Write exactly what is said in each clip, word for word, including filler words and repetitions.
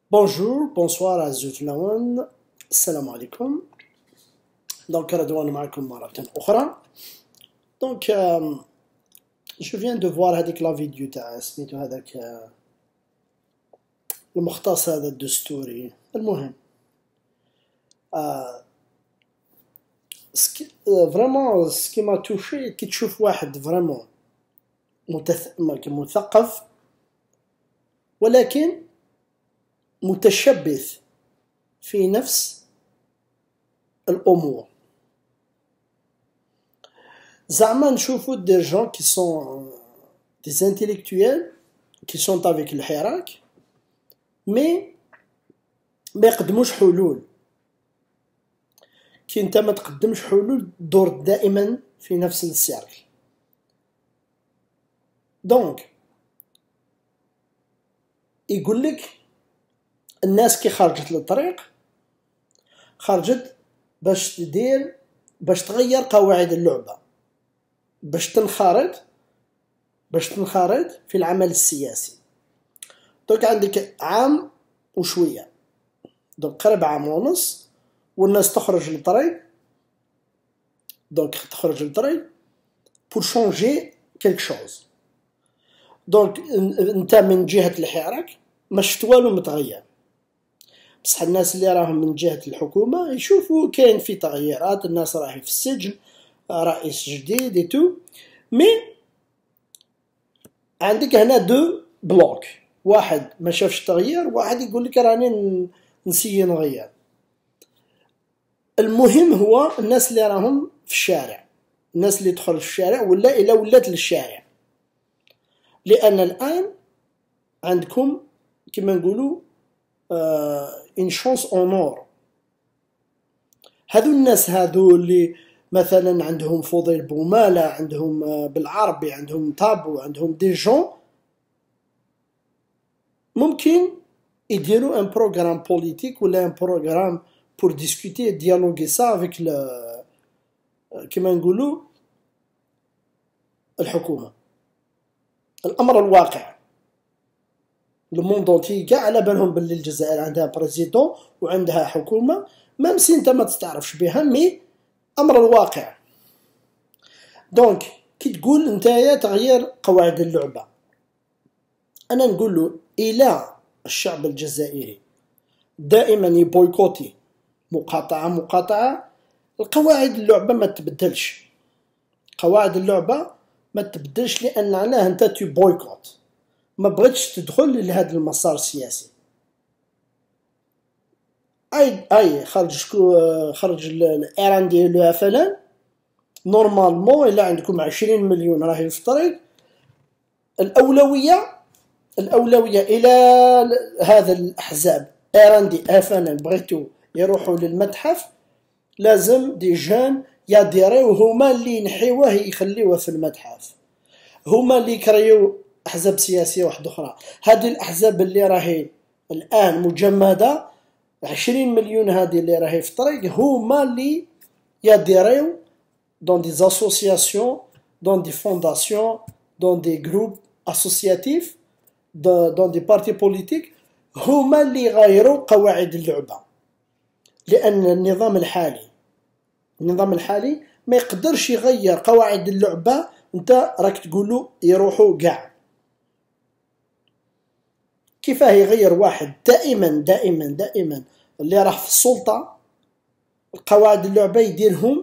بونجور بونسوار عزيزي الأخوان، السلام عليكم. دونك رضوان معكم مرة أخرى. دونك جو فيان دو فوار هذيك لا فيديو تاع سميتو هذاك المختص هذا الدستوري. المهم فريمون سكي ما توشي كي تشوف واحد فريمون مثقف ولكن متشبث في نفس الأمور. زعما نشوفو دي جون كي سون دي انتيليكتويل كي سون افيك الحراك مي ما يقدموش حلول. كي انت ما تقدمش حلول دور دائما في نفس السيركل. دونك يقول لك الناس كي خرجت للطريق خرجت باش تدير باش تغير قواعد اللعبة، باش تنخرط باش تنخرط في العمل السياسي. دونك عندك عام وشوية، دونك قرب عام ونص والناس تخرج للطريق. دونك تخرج للطريق pour changer quelque chose. دونك انت من جهة الحراك ما شفت والو متغير، بصح الناس اللي راهم من جهة الحكومة يشوفوا كاين في تغييرات، الناس راهي في السجن، رئيس جديد ايتو. مي عندك هنا دو بلوك، واحد ما شافش تغيير، واحد يقول لك راني نسي نغير. المهم هو الناس اللي راهم في الشارع، الناس اللي تخرج في الشارع ولا إلا ولات للشارع، لأن الآن عندكم كما نقولوا ان شونس اونور. هذو الناس هذو اللي مثلا عندهم فضيل بومالة، عندهم بالعربي عندهم تابو، عندهم دي جون ممكن يديروا ان بروغرام بوليتيك ولا ان بروغرام بور ديسكوتي ديالوغي سا افيك كما نقولوا الحكومة. الامر الواقع لو موند اونتي كاع على بالهم باللي الجزائر عندها بريزيدون وعندها حكومه، ميم سي انت ما تستعرفش بها، مي امر الواقع. دونك كي تقول نتايا تغيير قواعد اللعبه، انا نقول له الى الشعب الجزائري دائما يبويكوتي مقاطعه مقاطعه، القواعد اللعبه ما تبدلش. قواعد اللعبه ما تبدلش لان معناه انت تي بويكوت، ما بغيتش تدخل لهذا المسار السياسي. اي اي خرج شكو خرج الايران ديالو فلان نورمالمون الا عندكم عشرين مليون راهي في الطريق، الاولويه الاولويه الى هذا الاحزاب ايران دي افنان بغيتو يروحوا للمتحف، لازم دي جان يديروا هما اللي ينحيوه يخليوه في المتحف، هما اللي كريو احزاب سياسيه واحده اخرى. هذه الاحزاب اللي راهي الان مجمده عشرين مليون هذه اللي راهي في الطريق هما اللي يديروا دون دي اسوسياسيون، دون دي فونداسيون، دون دي جروب اسوسياتيف، دون دي بارتي بوليتيك، هما اللي يغيروا قواعد اللعبه. لان النظام الحالي النظام الحالي ما يقدرش يغير قواعد اللعبه. انت راك تقولوا يروحوا كاع، كيفاه يغير واحد دائما دائما دائما اللي راح في السلطة القواعد اللعبة يديرهم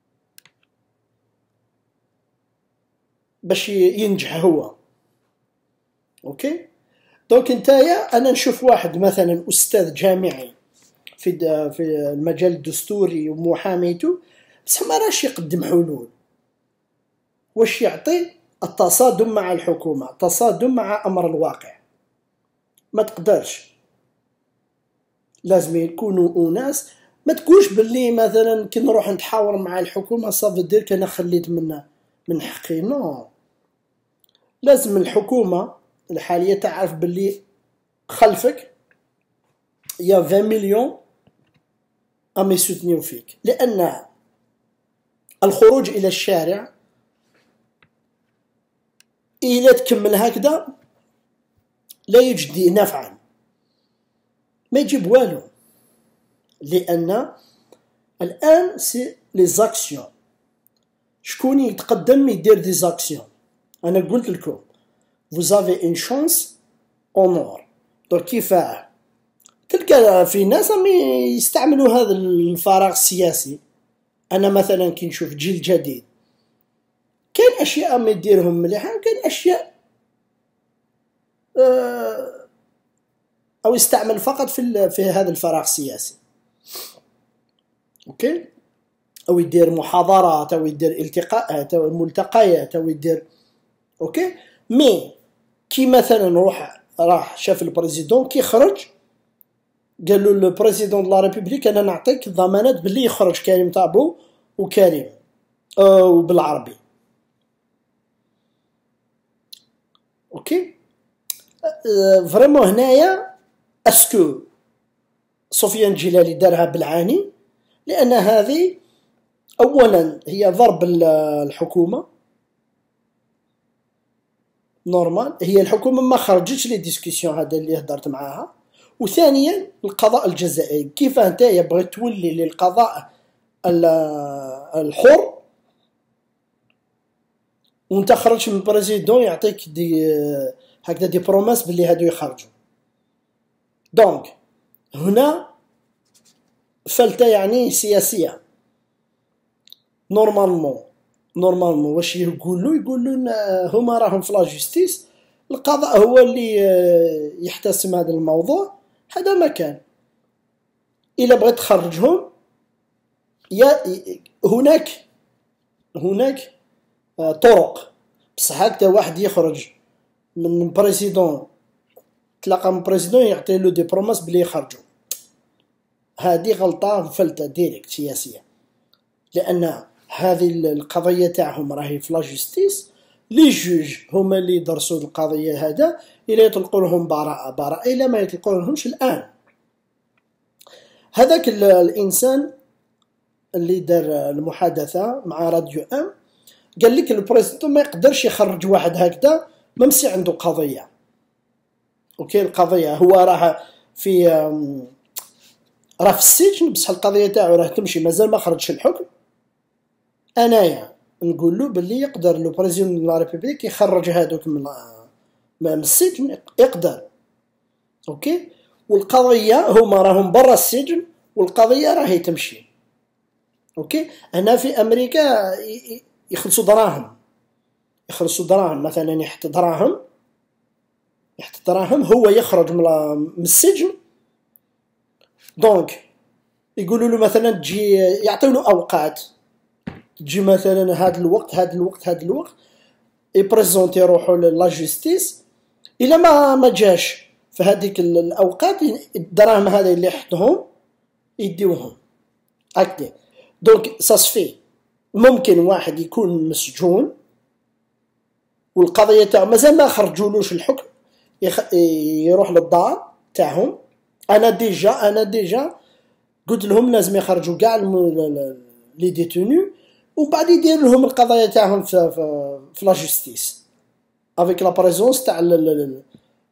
باش ينجح هو؟ اوكي. دونك نتايا انا نشوف واحد مثلا استاذ جامعي في في المجال الدستوري ومحاميته، بس ما راش يقدم حلول. واش يعطي؟ التصادم مع الحكومة، تصادم مع امر الواقع. ما تقدرش، لازم يكونوا ناس ما تقولش باللي مثلا كي نروح نتحاور مع الحكومه صافي دير كان خليت من من حقي. نو، لازم الحكومه الحاليه تعرف باللي خلفك يا عشرين مليون ام يسوتنيو فيك، لان الخروج الى الشارع الى تكمل هكذا لا يجدي نفعا. ما يجيب والو، لأن الآن سي لي زاكسيون. شكون يتقدم يدير دي زاكسيون؟ أنا قلت لكم vous avez une chance en or. دونك كيفاه؟ تلقى في ناس راهم يستعملوا هذا الفراغ السياسي. أنا مثلا كي نشوف جيل جديد كاين أشياء ما يديرهم مليحة، وكاين أشياء آه أو يستعمل فقط في في هذا الفراغ السياسي. أوكي، أو يدير محاضرات، أو يدير التقاءات أو ملتقيات، أو يدير أوكي. مي كي مثلا روح راح شاف البريزيدون كي خرج قال له البريزيدون دو لا ريبوبليك انا نعطيك ضمانات باللي يخرج كريم طابو وكريم أو بالعربي. اوكي أه فريمون هنايا اسكو سفيان الجلالي دارها بالعاني، لان هذه اولا هي ضرب الحكومه نورمال، هي الحكومه ما خرجتش لي ديسكسيون هذا اللي هضرت معاها. وثانيا القضاء الجزائري، كيف نتايا بغيت تولي للقضاء الحر وانت خرجت من بريزيدون يعطيك دي هكذا دي بروماس باللي هادو يخرجوا. دونك هنا فلتة يعني سياسيه. نورمالمون نورمالمون واش يقولوا يقولوا هما راهم في لا جوستيس، القضاء هو اللي يحتسم هذا الموضوع. هذا ما كان. الا بغيت تخرجهم يا هناك هناك طرق، بصح هكذا واحد يخرج من بريزيدون تلاقى من بريزيدون يعطي له دي بروماس بلي يخرجوا، هذه غلطه فلتة ديريكت سياسيه. لان هذه القضيه تاعهم راهي في لا جوستيس، لي جوج هما اللي يدرسوا القضيه هذا، الا يطلقوا لهم براءه براءه، الا ما يطلقوا لهمش الان. هذاك الانسان اللي دار المحادثه مع راديو ام قال لك البريزيدون ما يقدرش يخرج واحد هكذا ممسي عنده قضيه. اوكي القضيه هو راه في راه في السجن، بصح القضيه تاعو راه تمشي، مازال ما خرجش الحكم. انايا نقول له باللي يقدر لو بريزيدون لا ريبوبليك يخرج هذوك من من السجن، يقدر. اوكي والقضيه هما راهم برا السجن والقضيه راهي تمشي. اوكي هنا في امريكا يخلصوا دراهم، يخلصوا دراهم مثلا يحط دراهم يحط دراهم هو يخرج من السجن. دونك يقولوا له مثلا تجي، يعطيو له اوقات، تجي مثلا هذا الوقت هذا الوقت هذا الوقت يبريزونتي روحو لا جوستيس. الا ما ما جاش في هذيك الاوقات الدراهم هذا اللي حطهم يديوهم هكذا. دونك ساسفي ممكن واحد يكون مسجون والقضيه تاعو مازال ما خرجولوش الحكم، يخ... يروح للدار تاعهم. انا ديجا انا ديجا قلت لهم لازم يخرجوا كاع لي ديتوني ومن بعد يدير لهم القضايا تاعهم في في, في لا جوستيس افيك لا بريزونس تاع لي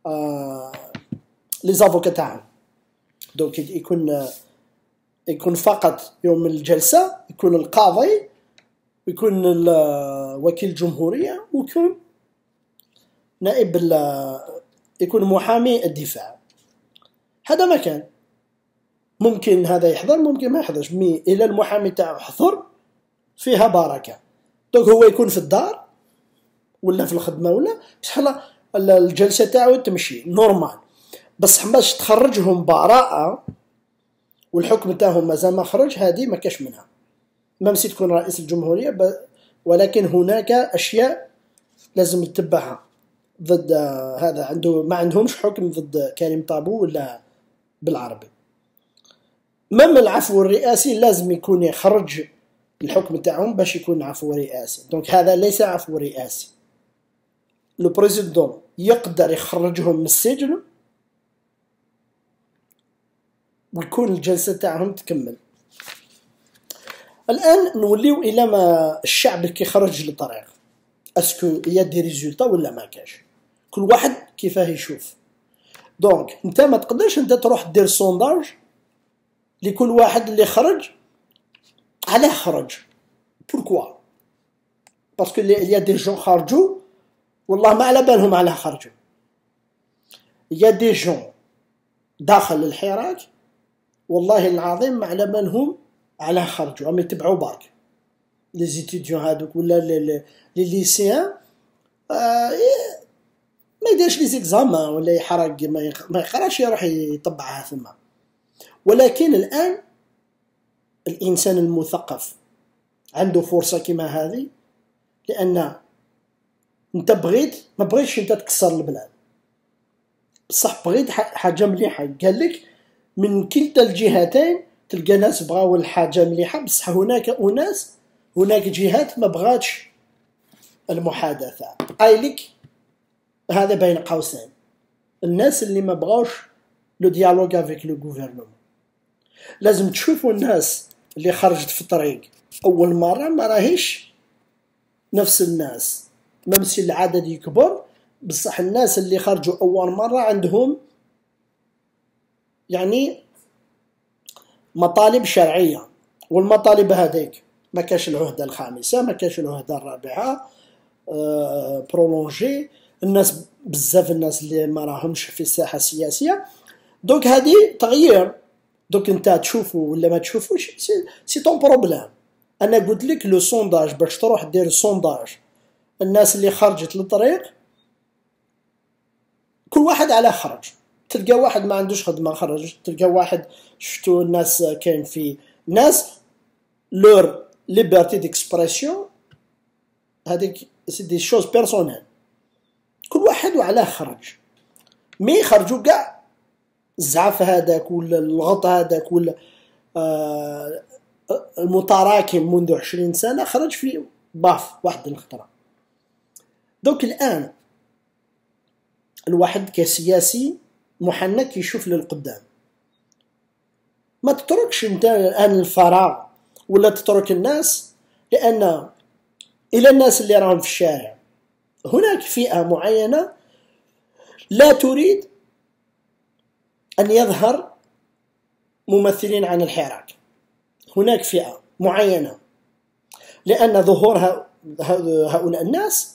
زافوكا تاعهم. دونك يكون يكون فقط يوم الجلسه يكون القاضي ويكون وكيل الجمهوريه ويكون نائب يكون محامي الدفاع. هذا ما كان ممكن هذا يحضر ممكن ما يحضرش، مي الى المحامي تاعو حضر فيها بركه. دونك هو يكون في الدار ولا في الخدمه ولا بصح الجلسه تاعو تمشي نورمال. بصح باش تخرجهم براءه والحكم تاعهم مازال ما خرج، هذه ما كاش منها. ما مسيت تكون رئيس الجمهوريه، ولكن هناك اشياء لازم تتبعها ضد هذا. عنده ما عندهمش حكم ضد كريم طابو ولا بالعربي. مم العفو الرئاسي لازم يكون يخرج الحكم تاعهم باش يكون عفو رئاسي. دونك هذا ليس عفو رئاسي. لو بريزيدون يقدر يخرجهم من السجن ويكون الجلسه تاعهم تكمل. الان نوليو الى ما الشعب كي خرج للطريق، اسكو يا دي ريزولطا ولا ما كاش. كل واحد كيفاه يشوف. دونك انت ما تقدرش انت تروح دير سونداج لكل واحد اللي خرج علاه خرج. بوركوا؟ باسكو يا دي جون خرجوا والله ما على بالهم علاه خرجوا، يا دي جون داخل الحراك والله العظيم ما على بالهم علاه خرجوا، راهم يتبعوا برك لي زيتيديون هادوك ولا لي ليسيان. آه ما يديرش لي زيكزامان ولا يحرق ما يقراش يروح يطبعها ثم. ولكن الآن الإنسان المثقف عنده فرصة كما هذه، لأن انت بغيت ما بغيتش انت تكسر البلاد، بصح بغيت حاجة مليحة. قال لك من كلتا الجهتين تلقى ناس بغاو الحاجة مليحة، بصح هناك أناس هناك جهات ما بغاتش المحادثة. أيلك هذا بين قوسين الناس اللي ما بغاوش لو ديالوغ افيك لو غوفرنمون. لازم تشوفوا الناس اللي خرجت في الطريق اول مره ما راهيش نفس الناس، ممسي العدد يكبر، بصح الناس اللي خرجوا اول مره عندهم يعني مطالب شرعيه، والمطالب هذيك ما كاش العهده الخامسه، ما كاش العهده الرابعه أه برولونجي. الناس بزاف الناس اللي ما راهمش في الساحه السياسيه، دونك هذه تغيير. دونك انت تشوفه ولا ما تشوفوش سي, سي طون بروبليم. انا قلت لك لو سونداج باش تروح دير سونداج الناس اللي خرجت للطريق كل واحد على خرج، تلقى واحد ما عندوش خدمه خرج، تلقى واحد شفتو الناس كاين في ناس لور ليبرتي ديكسبرسيون هذيك سي دي شوز بيرسونيل، كل واحد وعلاه خرج. مي خرجوا كاع الزعف هذاك ولا الغط هذاك ولا آه المتراكم منذ عشرين سنة خرج في باف واحد الخطرة. دوك الآن الواحد كسياسي محنك يشوف للقدام، ما تتركش انت الآن الفراغ ولا تترك الناس، لأن إلى الناس اللي راهم في الشارع هناك فئة معينة لا تريد أن يظهر ممثلين عن الحراك. هناك فئة معينة لأن ظهور هؤلاء الناس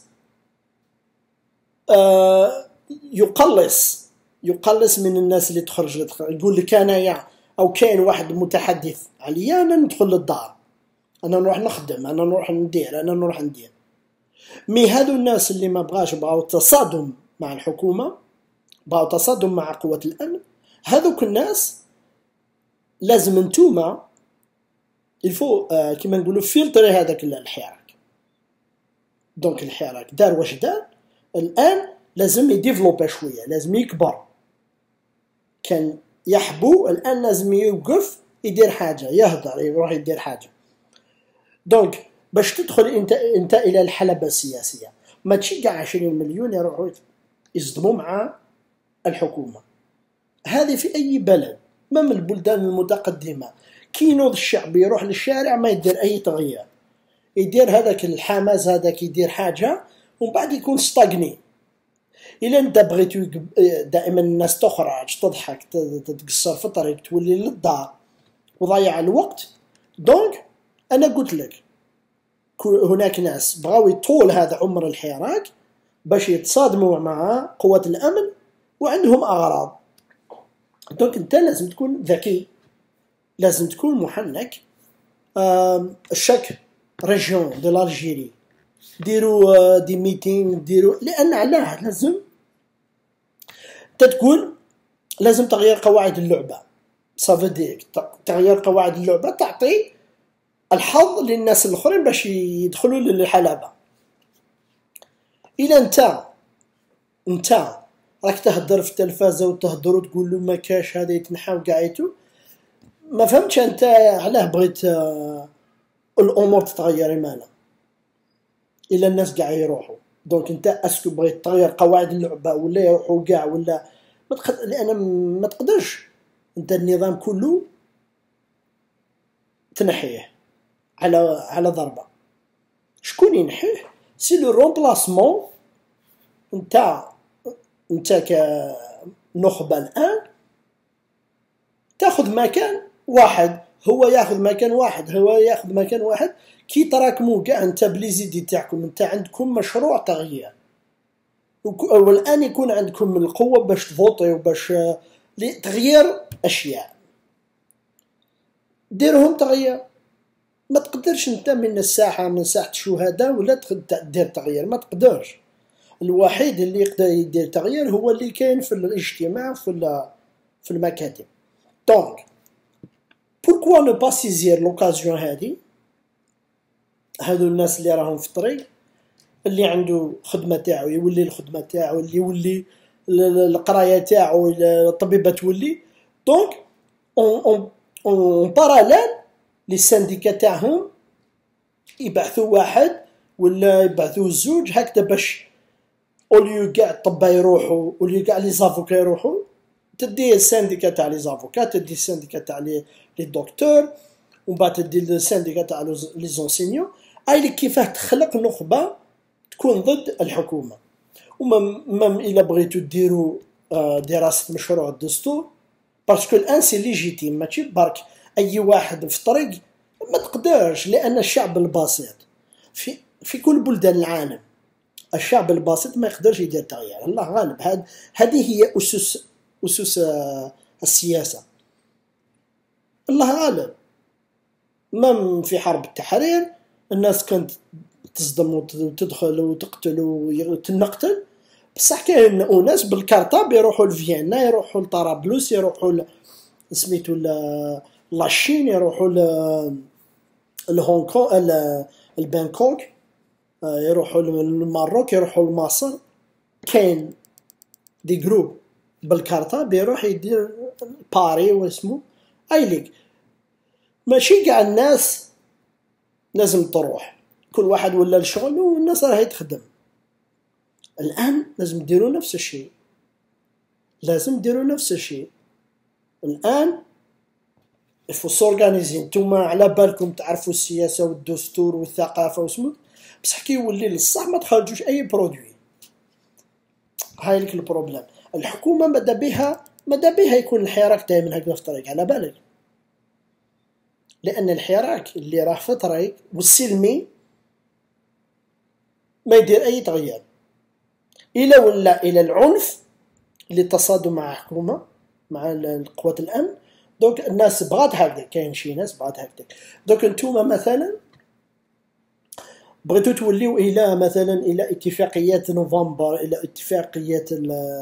يقلص يقلص من الناس اللي تخرج. يقول لك أنا أو كاين واحد متحدث عليا أنا ندخل للدار، أنا نروح نخدم، أنا نروح ندير، أنا نروح ندير. مي هادو الناس اللي ما بغاش بغاو تصادم مع الحكومة، بغاو تصادم مع قوة الأمن، هذوك الناس لازم انتوما الفو آه كما نقولوا فلتري هذاك الحراك. دونك الحراك دار واش دار، الآن لازم يديفلوبا شوية، لازم يكبر. كان يحبو الآن لازم يوقف يدير حاجة، يهدر يروح يدير حاجة. دونك باش تدخل انت انت الى الحلبة السياسية ما تشجع عشرين مليون يروحوا يصدموا مع الحكومة. هذه في أي بلد ما من البلدان المتقدمة كي ينوض الشعب يروح للشارع ما يدير أي تغيير، يدير هذاك الحماس هذاك يدير حاجة ومن بعد يكون ستاغني. إلا أنت بغيت دائما الناس تخرج تضحك تتقصر في الطريق تولي للدار وضيع الوقت، دونك أنا قلت لك هناك ناس بغاو يطول هذا عمر الحراك باش يتصادموا مع قوة الأمن وعندهم أغراض. دونك أنت لازم تكون ذكي، لازم تكون محنك. الشك ريجيون دو الجيري ديروا دي ميتين ديروا، لأن علاه لازم تقول لازم تغيير قواعد اللعبة. صافديك تغيير قواعد اللعبة تعطي الحظ للناس الآخرين باش يدخلوا للحلبة. إلا أنت أنت راك تهدر في التلفازة وتهدر وتقول له ما كاش هذا يتنحى وقعيتو، ما فهمتش أنت علاه بغيت الأمور تتغير مالا إلا الناس قاع يروحوا. دونك أنت أسكو بغيت تغير قواعد اللعبة ولا يروحوا قاع ولا ما تخد... لأن ما تقدرش أنت النظام كله تنحيه على على ضربة. شكون ينحيه؟ سي لو رومبلاسمون. انت انت نخبة الآن تاخذ مكان واحد، هو ياخذ مكان واحد، هو ياخذ مكان واحد، كي تراكموا كاع انت بليزيدي تاعكم، انت عندكم مشروع تغيير، والآن يكون عندكم القوة باش تفوتي وباش تغيير أشياء، ديرهم تغيير. ما تقدرش انت من الساحة من ساحة الشهداء ولا دير تغيير، ما تقدرش. الوحيد اللي يقدر يدير تغيير هو اللي كاين في الاجتماع في في المكاتب. دونك بوركوا نو با سيزير لوكازيون هادي، هادو الناس اللي راهم في الطريق، اللي عنده خدمة تاعو يولي الخدمة تاعو، اللي يولي القراية تاعو، الطبيبة تولي. دونك اون اون باراليل لي سانديكا تاعهم يبعثوا واحد ولا يبعثوا زوج هكذا، باش اوليو كاع الطبا يروحوا، اوليو كاع لي زافوكا يروحوا، تدي السانديكا تاع لي زافوكا، تدي السانديكا تاع لي لي دكتور، ومن بعد تدي السانديكا تاع لي زونسينيون. اي كيفاه تخلق نخبه تكون ضد الحكومه. ومم الا بغيتو ديروا دراسه مشروع الدستور، باسكو الان سي ليجيتيم، ماشي برك اي واحد في طريق، ما تقدرش، لان الشعب البسيط في في كل بلدان العالم الشعب البسيط ما يقدرش يدير تغيير. الله غالب، هاد هذه هي اسس اسس السياسه. الله غالب. مم في حرب التحرير الناس كانت تصدم وتدخل وتقتل وتنقتل، بصح كاين اناس بالكارطه بيروحوا لفيينا، يروحوا لطرابلس، يروحوا سميتو لاشين، يروحوا لهونغ كونغ، البانكوك، يروحوا للماروك، يروحوا لمصر. كاين دي جروب بالكارطه بيروح يدير باري واسمو ايليك. ماشي كاع الناس لازم تروح، كل واحد ولا الشغل والناس راهي تخدم. الان لازم ديروا نفس الشيء، لازم ديروا نفس الشيء الان. الفو سورغانيزي، نتوما على بالكم تعرفوا السياسه والدستور والثقافه واسمو، بصح كي يولي للصح ما تخرجوش اي برودوي. هاي لك البروبليم. الحكومه ماذا بها ماذا بها يكون الحراك دائما هكذا في الطريق، على بالك، لان الحراك اللي راه في الطريق والسلمي ما يدير اي تغيير. الى ولا الى العنف اللي تصادم مع حكومه مع القوات الامن. دونك الناس بغات هكذا، كاين شي ناس بغات هكذا. دونك نتوما مثلا بغيتو توليو الى مثلا الى اتفاقيات نوفمبر، الى اتفاقيات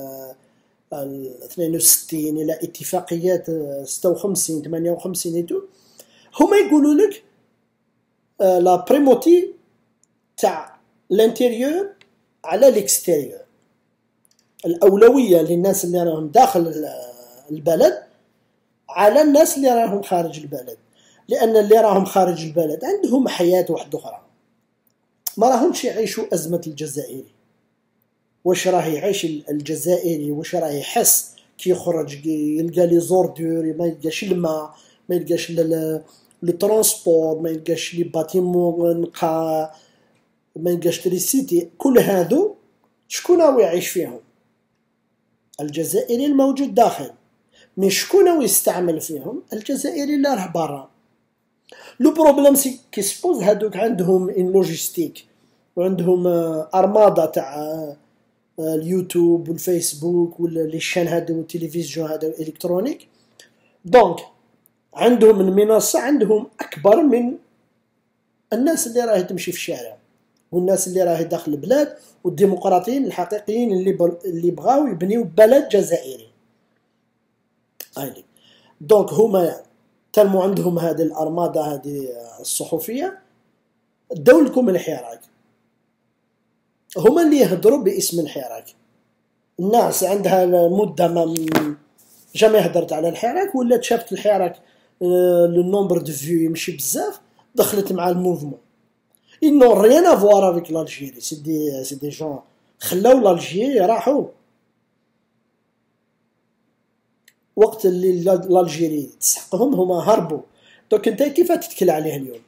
اثنين وستين، الى اتفاقيات ستة وخمسين ثمانية وخمسين ايتو، هما يقولوا لك لا بريموتي تاع الانتيريور على ليكستيريور، الاولويه للناس اللي راهم داخل البلد على الناس اللي راهم خارج البلد، لان اللي راهم خارج البلد عندهم حياه واحده اخرى، ما راهمش يعيشوا ازمه الجزائري. واش راه يعيش الجزائري، واش راه يحس كي يخرج يلقى لي زوردور، ما يلقاش الماء، ما يلقاش لو ترونسبور، ما يلقاش لي باتيمون نقا، ما يلقاش تريسيتي. كل هادو شكون هو يعيش فيهم؟ الجزائري الموجود داخل. مي شكون هو يستعمل فيهم؟ الجزائري اللي راه برا. لو بروبليم سي كي سبوز هادوك عندهم ان لوجيستيك وعندهم ارمادا تاع اليوتيوب والفيسبوك ولا لي شان هادو والتلفزيون هذا الالكترونيك. دونك عندهم المنصه عندهم اكبر من الناس اللي راهي تمشي في الشارع والناس اللي راهي داخل البلاد والديمقراطيين الحقيقيين اللي ب... اللي بغاو يبنيو بلد جزائري. هاي دونك هما تلمو عندهم هذه الارماده هذه الصحفيه داو لكم الحراك، هما اللي يهضروا باسم الحراك. الناس عندها مده ما جامي هضرت على الحراك، ولا شافت الحراك لو نومبر دو فيو يمشي بزاف، دخلت مع الموفمون. ils n'ont rien à voir avec l'Algérie. c'est des c'est des gens خلاو l'Algérie راحوا وقت اللي l'Algérie تسحقهم هما هربوا. دونك انت كيف تتكل عليه اليوم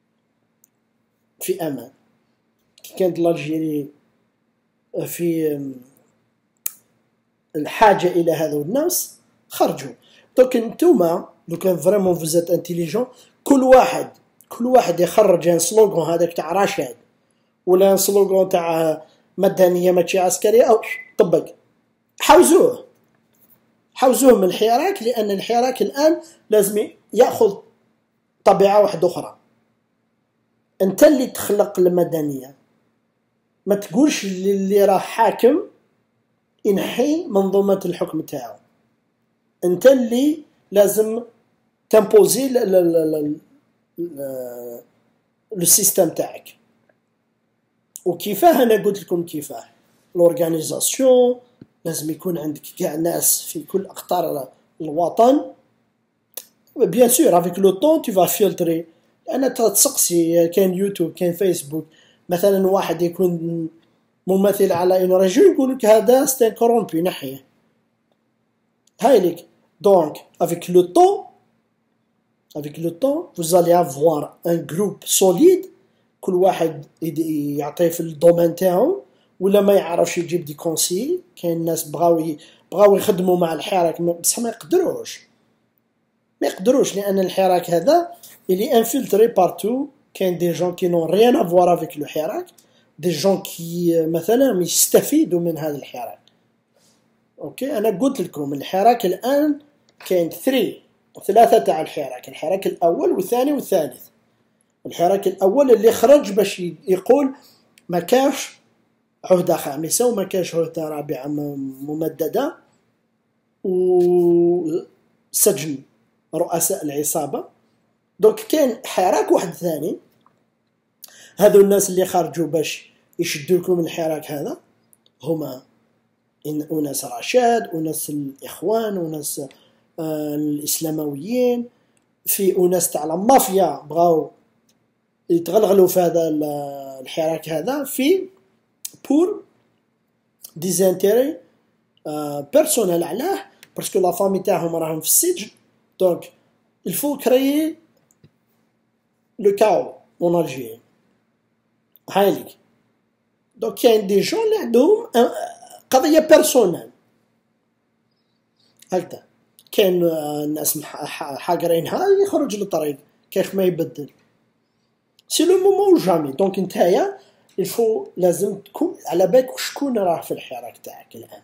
في امان؟ كي كانت l'Algérie في الحاجه الى هذو الناس خرجوا. دوك نتوما لو كان فريمون فوزيت انتيليجون، كل واحد كل واحد يخرج ان سلوغون هذاك تاع رشاد ولا ان سلوغون تاع مدنيه ماشي عسكريه او طبق، حوزوه حوزوه من الحراك، لان الحراك الان لازم ياخذ طبيعه واحده اخرى. انت اللي تخلق المدنيه، ما تقولش اللي راه حاكم ينحي منظومه الحكم تاعو، انت اللي لازم تمبوزي لو سيستم تاعك. وكيفاه انا قلت لكم كيفاه لورغانيزاسيون، لازم يكون عندك كاع ناس في كل اقطار الوطن. بيان سور افيك لو طون تو فا فيلتري، لان تسقسي كاين يوتيوب كاين فيسبوك، مثلا واحد يكون ممثل على ان ريجيم يقول لك هذا ستان كورومبي نحيه. هاي ليك دونك افيك لو طون avec le temps vous allez avoir un groupe solide، كل واحد يعطيه في الدومين تاعو، ولا ما يعرفش يجيب دي كونسي. كاين ناس بغاو بغاو يخدموا مع الحراك بصح ما يقدروش ما يقدروش لان الحراك هذا اللي انفلتري بارتو. كاين دي جون كي نون ريان افوار افيك لو حراك، دي جون كي مثلا يستفيدوا من هذا الحراك. اوكي انا قلت لكم الحراك الان كاين ثري ثلاثة تاع الحراك، الحراك الأول والثاني والثالث. الحراك الأول اللي خرج باش يقول ما كاش عهدة خامسة وما كاش عهدة رابعة ممددة وسجن رؤساء العصابة. دوك كاين حراك واحد ثاني، هذو الناس اللي خرجوا باش يشدوا لكم الحراك هذا هما أناس رشاد، أناس الإخوان، أناس آه الإسلامويين، في أناس تاع المافيا بغاو يتغلغلوا في هذا الحراك هذا في بور ديزانتيري آه بيرسونيل. علاه؟ باسكو لا فامي تاعهم راهم في السجن. دونك الفو كريي لو كاو اون الجيري. هايليك دونك كاين دي جون اللي عندهم قضيه بيرسونيل هكذا. كاين الناس حاقرينها يخرج للطريق كيف ما يبدل، سي لو مومون جامي. دونك نتايا الفو لازم تكون على بالك شكون راه في الحراك تاعك الان،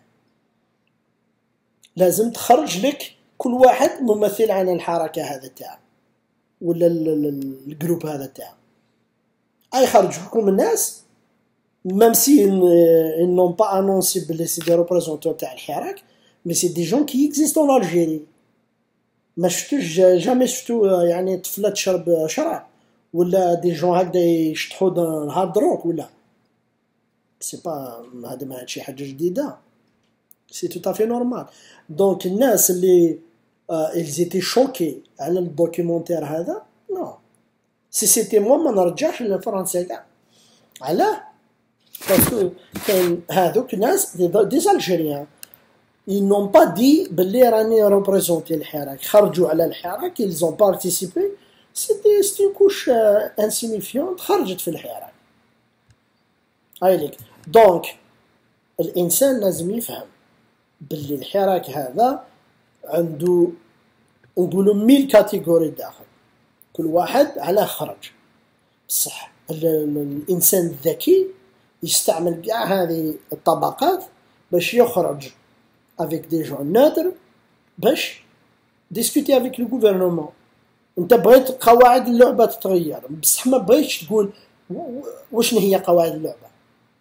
لازم تخرج لك كل واحد ممثل عن الحركه هذا تاعه ولا الجروب هذا تاعه. اي خرج لكم الناس ميم سي ils n'ont pas annoncé بلي سي دي ريبريزونتون تاع الحراك، مي سي دي جون كي اكزيستون ان الجيري. ما شفتوش جامي شفتو يعني طفله تشرب شراب ولا دي جون هكذا يشطحوا هارد روك ولا سي با. هذا ما شي حاجه جديده، سي تو افي نورمال. دونك الناس اللي ils étaient choqués على الدوكيومونتير هذا نو سي سيتي مو ما نرجعش للفرنسا كاع. علاه؟ باسكو كاين هذوك الناس دي زالجيريان ils n'ont pas dit بلي راني ريبريزونتي الحراك، خرجوا على الحراك ils ont participé. c'était c'est une couche insignifiante خرجت في الحراك. هاي ليك دونك الانسان لازم يفهم بلي الحراك هذا عنده نقولوا ميل كاتيجوري داخل، كل واحد على خرج. بصح الانسان الذكي يستعمل كاع هذه الطبقات باش يخرج avec des gens neutres باش ديسكوتي avec le gouvernement. انت بغيت قواعد اللعبه تتغير بصح ما بغيتش تقول وشنو هي قواعد اللعبه.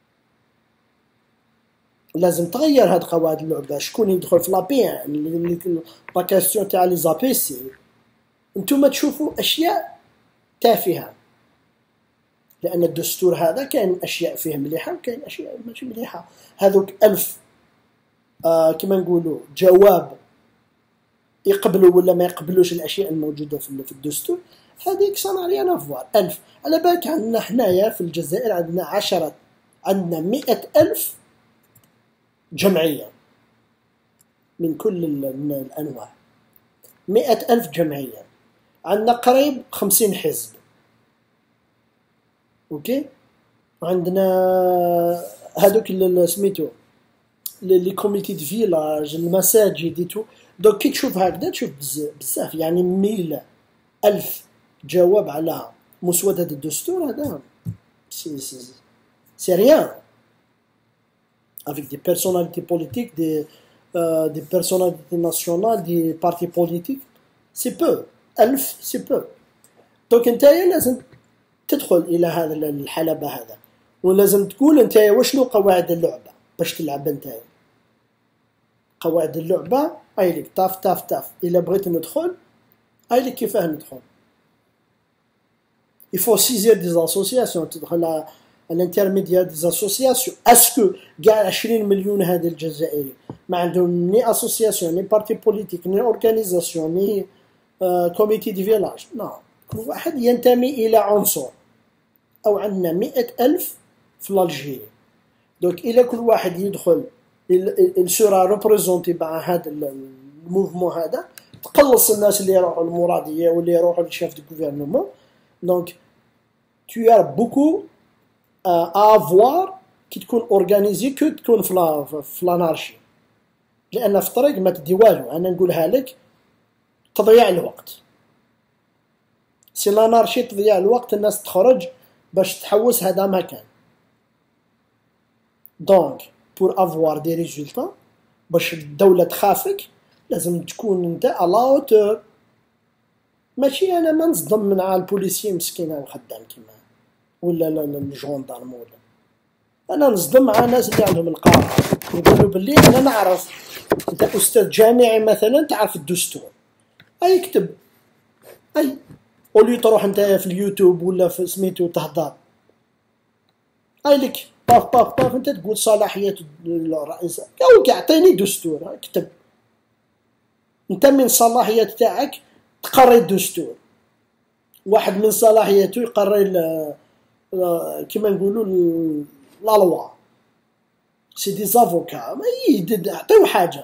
لازم تغير هاد قواعد اللعبه. شكون يدخل في لابيان لا كاستيون تاع لي زابيسي. نتوما تشوفوا اشياء تافهه لان الدستور هذا كاين اشياء فيه مليحه وكاين اشياء ماشي مليحه. هذوك ألف آه كما نقولوا جواب يقبلوا ولا ما يقبلوش الاشياء الموجوده في الدستور، هذيك صنع ريان افوار. ألف على بالك عندنا حنايا في الجزائر عندنا عشرة عندنا مئة ألف جمعيه من كل الانواع، مئة ألف جمعيه. عندنا قريب خمسين حزب. اوكي عندنا هذوك اللي سميتو لي كوميتي دو فيلاج المساجد تو. دوك كي تشوف هكذا تشوف بزاف يعني ميل ألف جواب على مسودة الدستور، هذا سي سي سي ريان. avec des personnalités politiques, des, euh, des personnalités nationales, des partis politiques, c'est peu. ألف c'est peu. donc نتايا لازم تدخل إلى هذا الحلبة هذا، ولازم تقول نتايا وشنو قواعد اللعبة باش تلعب نتايا. قواعد اللعبة هايليك طاف طاف طاف. إلا بغيت ندخل هايليك كيفاه ندخل. il faut saisir des associations، تدخل على الانترميديار دي اسوسياسيون. اسكو كاع عشرين مليون هذا الجزائري ما عندهم ني اسوسياسيون ني بارتي بوليتيك ني اورغانيزاسيون ني كوميتي دي فيلاج؟ نو، كل واحد ينتمي الى عنصر. او عندنا مئة ألف في الجيري، دونك الى كل واحد يدخل il sera représenté مع هذا الموفمون هذا، تقلص الناس اللي يروحوا المراديه واللي يروحوا للشيف دو غوفرنمون. دونك tu as beaucoup à avoir كي تكون اورغانيزي كو تكون في في لانارشي، لان في الطريق ما تدي والو. انا نقولها لك تضيع الوقت. سي لانارشي تضيع الوقت، الناس تخرج باش تحوس هذا ما كان. دونك بور افوار دي ريزولتا باش الدوله تخافك لازم تكون انت على اوتور. ماشي انا ما نصدم من على البوليسي مسكين وخدام كيما ولا لا الجوندارم، ولا انا نصدم مع الناس اللي عندهم القرار يقولوا باللي انا نعرف. انت استاذ جامعي مثلا تعرف الدستور، اي اكتب اي قولي تروح انت في اليوتيوب ولا في سميتو تهضر اي لك باف باف باف انت تقول صلاحيات الرئيس او يعطيني دستور اكتب. انت من الصلاحيات تاعك تقري الدستور، واحد من صلاحياته يقري كما نقولوا لا لوا. سي دي زافوكا ما يدد عطيو حاجه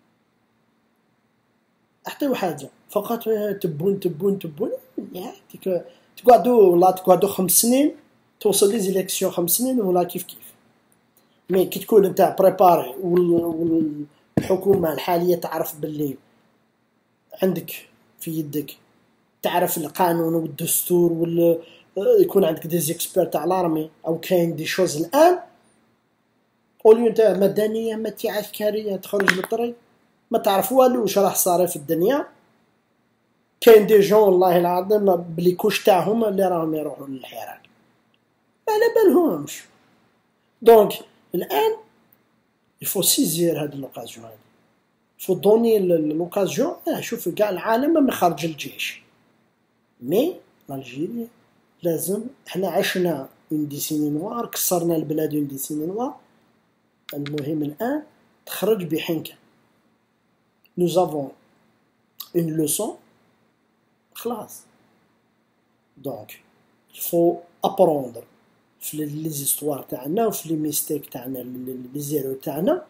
عطيو حاجه فقط تبون تبون تبون يعني تقعدوا ولا تقعدوا خمس سنين توصل لي زيليكسيون خمس سنين ولا كيف كيف. مي كي تكون انت بريباري والحكومه الحاليه تعرف باللي عندك في يدك تعرف القانون والدستور وال يكون عندك دي زيكسبير تاع لارمي او كاين دي شوز الان قولي انت مدنيه متي عسكريه تخرج للطريق ما تعرف والو واش راح صار في الدنيا. كاين دي جون والله العظيم بلي كوش تاعهم اللي راهم يروحوا للحراك ما على بالهمش. دونك الان يفو سيزير هاد لوكازيون هادي، فو دوني لوكازيون. شوف كاع العالم ما خرج الجيش، مي الجيري لازم. حنا عشنا اون ديسيني نوار، كسرنا البلاد اون ديسيني نوار. المهم الان تخرج بحنكه. nous avons une leçon خلاص. دونك il faut apprendre في لي زيستوار تاعنا وفي لي ميستيك تاعنا لي زيرو تاعنا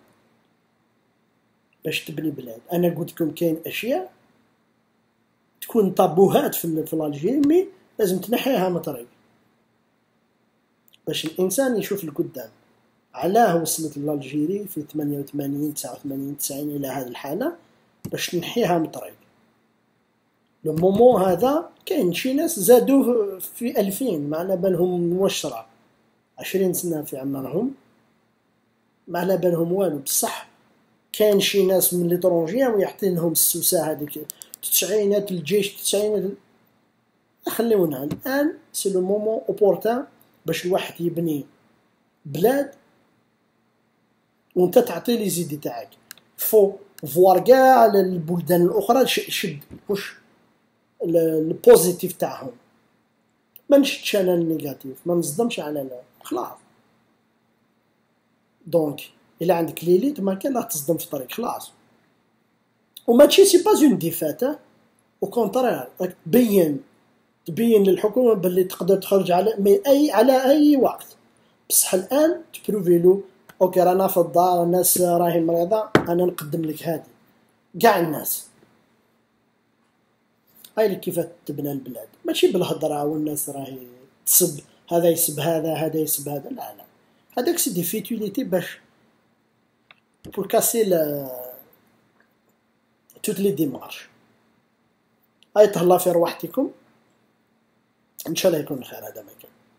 باش تبني بلاد. انا قلت لكم كاين اشياء تكون طابوهات في في الجيري مي لازم تنحيها من طريق باش الانسان يشوف القدام. علاه وصلت للجيري في ثمانية وثمانين تسعة وثمانين تسعين الى هذه الحاله باش نحيها من طريق. لو مومون هذا كاين شي ناس زادوه في ألفين ما على بالهم موشرة عشرين سنه في عمرهم ما على بالهم والو. بصح كاين شي ناس من ليترونجي ويعطي لهم السوسه هذيك التسعينات الجيش التسعينات. خليونا الان سي لو مومون اوبورتان باش الواحد يبني بلاد وانت تعطي لي زيدي تاعك. فو فوار كاع البلدان الاخرى شد واش البوزيتيف تاعهم، ما نشدش انا النيجاتيف، ما نصدمش على لا خلاص. دونك الا عندك ليليت ما كان لا تصدم في الطريق خلاص. وماشي سي با اون ديفات، او كونترير تبين تبين للحكومه باللي تقدر تخرج على من اي على اي وقت. بصح الان تبروفيلو اوكي رانا في الدار الناس راهي مريضه انا نقدم لك هذه كاع الناس. هاي كيف تبنى البلاد ماشي بالهضره والناس راهي تسب هذا يسب هذا هذا يسب هذا. لا لا هذاك سي دي فيتوليتي باش pour casser le... toutes les démarches. هاي تهلا في رواحتكم، ان شاء الله يكون خير. هذا ما كان.